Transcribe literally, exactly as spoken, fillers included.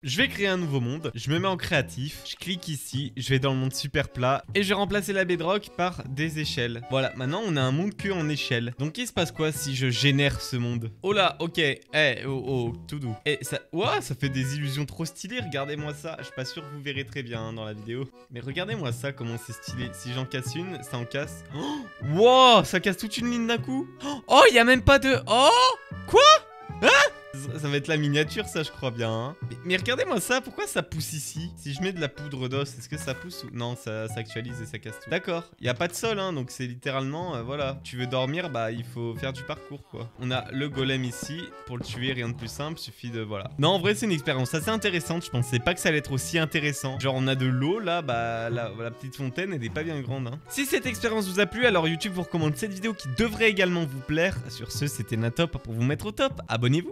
Je vais créer un nouveau monde, je me mets en créatif, je clique ici, je vais dans le monde super plat et je vais remplacer la bedrock par des échelles. Voilà, maintenant on a un monde que en échelle. Donc il se passe quoi si je génère ce monde? Oh là, ok, eh, oh, oh, tout doux. Et ça, ouah, ça fait des illusions trop stylées, regardez-moi ça. Je suis pas sûr que vous verrez très bien hein, dans la vidéo. Mais regardez-moi ça, comment c'est stylé. Si j'en casse une, ça en casse. Oh, wow, ça casse toute une ligne d'un coup. Oh, il y a même pas de... Oh, quoi? Hein? Ça va être la miniature, ça, je crois bien. Hein. Mais, mais regardez-moi ça, pourquoi ça pousse ici? Si je mets de la poudre d'os, est-ce que ça pousse ou... Non, ça, ça actualise et ça casse tout. D'accord, il n'y a pas de sol, hein, donc c'est littéralement, euh, voilà. Tu veux dormir, bah, il faut faire du parcours, quoi. On a le golem ici. Pour le tuer, rien de plus simple, suffit de... Voilà. Non, en vrai, c'est une expérience assez intéressante. Je pensais pas que ça allait être aussi intéressant. Genre, on a de l'eau, là, bah, la, la petite fontaine, elle est pas bien grande, hein. Si cette expérience vous a plu, alors YouTube vous recommande cette vidéo qui devrait également vous plaire. Sur ce, c'était Natop pour vous mettre au top. Abonnez-vous.